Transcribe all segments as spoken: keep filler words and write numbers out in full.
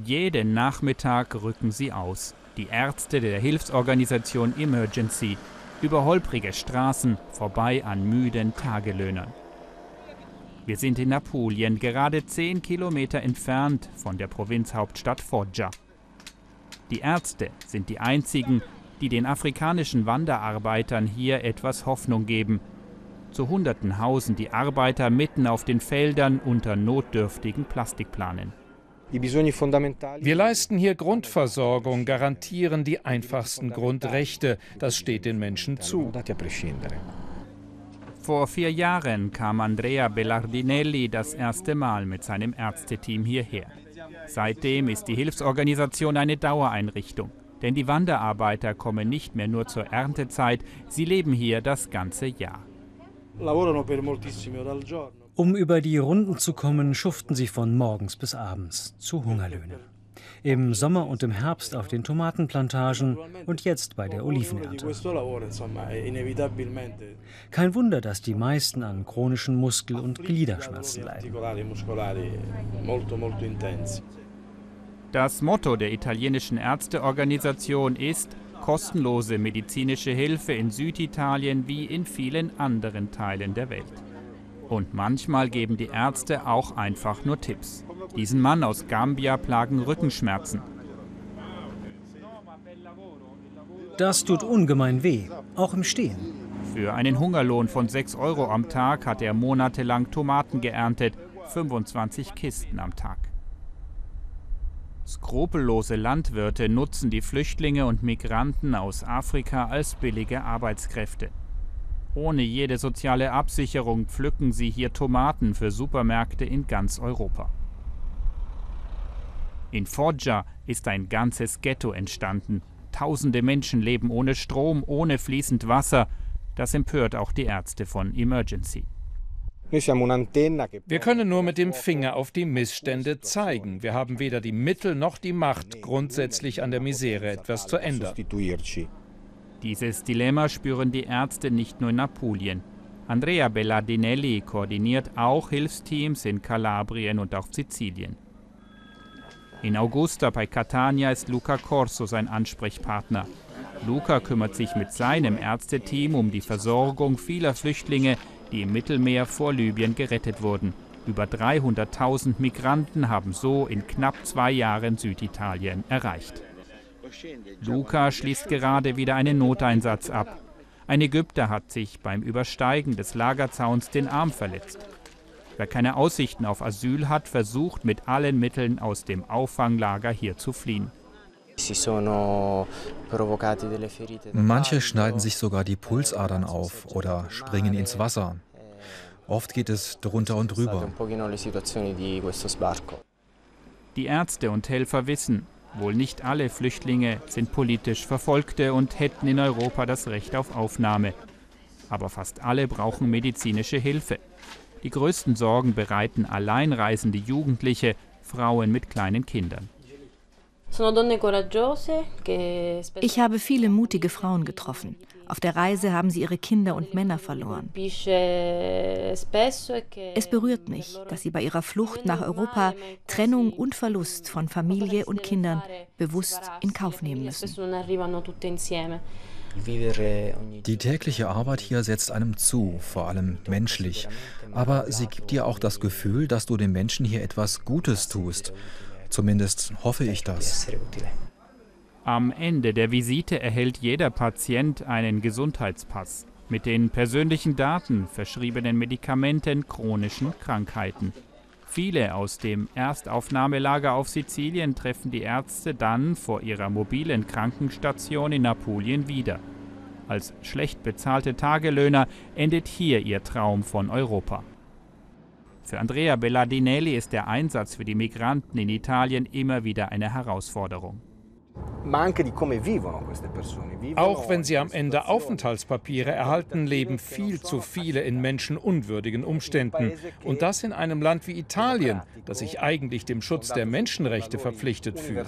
Jeden Nachmittag rücken sie aus. Die Ärzte der Hilfsorganisation Emergency. Über holprige Straßen, vorbei an müden Tagelöhnern. Wir sind in Apulien, gerade zehn Kilometer entfernt von der Provinzhauptstadt Foggia. Die Ärzte sind die einzigen, die den afrikanischen Wanderarbeitern hier etwas Hoffnung geben. Zu Hunderten hausen die Arbeiter mitten auf den Feldern unter notdürftigen Plastikplanen. Wir leisten hier Grundversorgung, garantieren die einfachsten Grundrechte. Das steht den Menschen zu. Vor vier Jahren kam Andrea Belardinelli das erste Mal mit seinem Ärzteteam hierher. Seitdem ist die Hilfsorganisation eine Dauereinrichtung. Denn die Wanderarbeiter kommen nicht mehr nur zur Erntezeit, sie leben hier das ganze Jahr. Um über die Runden zu kommen, schuften sie von morgens bis abends zu Hungerlöhnen. Im Sommer und im Herbst auf den Tomatenplantagen und jetzt bei der Olivenernte. Kein Wunder, dass die meisten an chronischen Muskel- und Gliederschmerzen leiden. Das Motto der italienischen Ärzteorganisation ist kostenlose medizinische Hilfe in Süditalien wie in vielen anderen Teilen der Welt. Und manchmal geben die Ärzte auch einfach nur Tipps. Diesen Mann aus Gambia plagen Rückenschmerzen. Das tut ungemein weh, auch im Stehen. Für einen Hungerlohn von sechs Euro am Tag hat er monatelang Tomaten geerntet, fünfundzwanzig Kisten am Tag. Skrupellose Landwirte nutzen die Flüchtlinge und Migranten aus Afrika als billige Arbeitskräfte. Ohne jede soziale Absicherung pflücken sie hier Tomaten für Supermärkte in ganz Europa. In Foggia ist ein ganzes Ghetto entstanden. Tausende Menschen leben ohne Strom, ohne fließend Wasser. Das empört auch die Ärzte von Emergency. Wir können nur mit dem Finger auf die Missstände zeigen. Wir haben weder die Mittel noch die Macht, grundsätzlich an der Misere etwas zu ändern. Dieses Dilemma spüren die Ärzte nicht nur in Apulien. Andrea Belardinelli koordiniert auch Hilfsteams in Kalabrien und auf Sizilien. In Augusta bei Catania ist Luca Corso sein Ansprechpartner. Luca kümmert sich mit seinem Ärzteteam um die Versorgung vieler Flüchtlinge, die im Mittelmeer vor Libyen gerettet wurden. Über dreihunderttausend Migranten haben so in knapp zwei Jahren Süditalien erreicht. Luca schließt gerade wieder einen Noteinsatz ab. Ein Ägypter hat sich beim Übersteigen des Lagerzauns den Arm verletzt. Wer keine Aussichten auf Asyl hat, versucht mit allen Mitteln aus dem Auffanglager hier zu fliehen. Manche schneiden sich sogar die Pulsadern auf oder springen ins Wasser. Oft geht es drunter und drüber. Die Ärzte und Helfer wissen, wohl nicht alle Flüchtlinge sind politisch Verfolgte und hätten in Europa das Recht auf Aufnahme. Aber fast alle brauchen medizinische Hilfe. Die größten Sorgen bereiten alleinreisende Jugendliche, Frauen mit kleinen Kindern. Ich habe viele mutige Frauen getroffen. Auf der Reise haben sie ihre Kinder und Männer verloren. Es berührt mich, dass sie bei ihrer Flucht nach Europa Trennung und Verlust von Familie und Kindern bewusst in Kauf nehmen müssen. Die tägliche Arbeit hier setzt einem zu, vor allem menschlich. Aber sie gibt dir auch das Gefühl, dass du den Menschen hier etwas Gutes tust. Zumindest hoffe ich das. Am Ende der Visite erhält jeder Patient einen Gesundheitspass mit den persönlichen Daten, verschriebenen Medikamenten, chronischen Krankheiten. Viele aus dem Erstaufnahmelager auf Sizilien treffen die Ärzte dann vor ihrer mobilen Krankenstation in Apulien wieder. Als schlecht bezahlte Tagelöhner endet hier ihr Traum von Europa. Für Andrea Belardinelli ist der Einsatz für die Migranten in Italien immer wieder eine Herausforderung. Auch wenn sie am Ende Aufenthaltspapiere erhalten, leben viel zu viele in menschenunwürdigen Umständen. Und das in einem Land wie Italien, das sich eigentlich dem Schutz der Menschenrechte verpflichtet fühlt.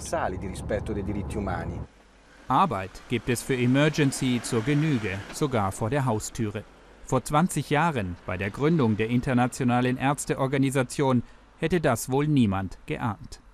Arbeit gibt es für Emergency zur Genüge, sogar vor der Haustüre. Vor zwanzig Jahren, bei der Gründung der Internationalen Ärzteorganisation, hätte das wohl niemand geahnt.